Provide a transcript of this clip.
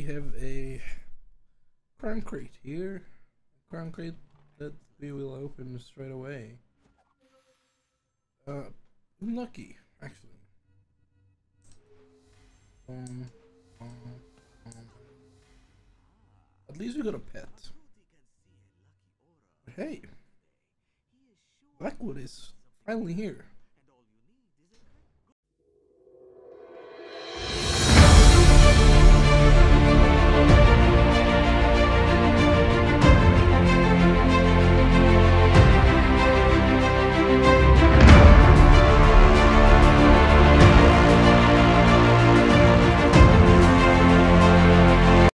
have a crown crate here. A crown crate that we will open straight away. Lucky, actually. Um, at least we got a pet. But hey, Blackwood is finally here.